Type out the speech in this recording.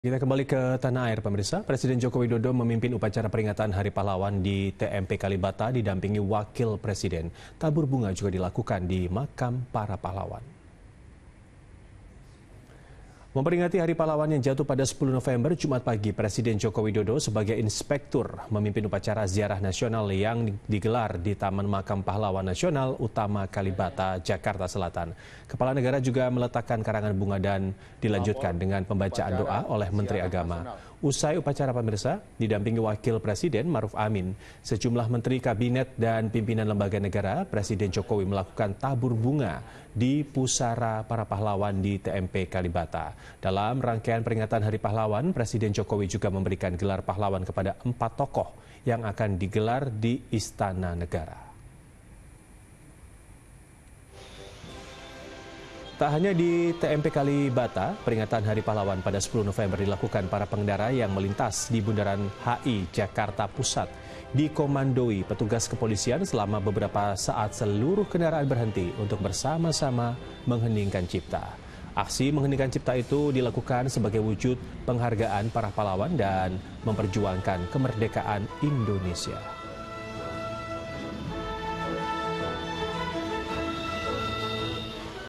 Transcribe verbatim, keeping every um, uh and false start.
Kita kembali ke tanah air, pemirsa. Presiden Joko Widodo memimpin upacara peringatan Hari Pahlawan di T M P Kalibata didampingi Wakil Presiden. Tabur bunga juga dilakukan di makam para pahlawan. Memperingati Hari Pahlawan yang jatuh pada sepuluh November, Jumat pagi, Presiden Joko Widodo sebagai inspektur memimpin upacara ziarah nasional yang digelar di Taman Makam Pahlawan Nasional Utama Kalibata, Jakarta Selatan. Kepala negara juga meletakkan karangan bunga dan dilanjutkan dengan pembacaan doa oleh Menteri Agama. Usai upacara, pemirsa, didampingi Wakil Presiden Maruf Amin, sejumlah menteri kabinet dan pimpinan lembaga negara, Presiden Jokowi melakukan tabur bunga di pusara para pahlawan di T M P Kalibata. Dalam rangkaian peringatan Hari Pahlawan, Presiden Jokowi juga memberikan gelar pahlawan kepada empat tokoh yang akan digelar di Istana Negara. Tak hanya di T M P Kalibata, peringatan Hari Pahlawan pada sepuluh November dilakukan para pengendara yang melintas di Bundaran H I Jakarta Pusat. Dikomandoi petugas kepolisian selama beberapa saat seluruh kendaraan berhenti untuk bersama-sama mengheningkan cipta. Aksi mengheningkan cipta itu dilakukan sebagai wujud penghargaan para pahlawan dan memperjuangkan kemerdekaan Indonesia.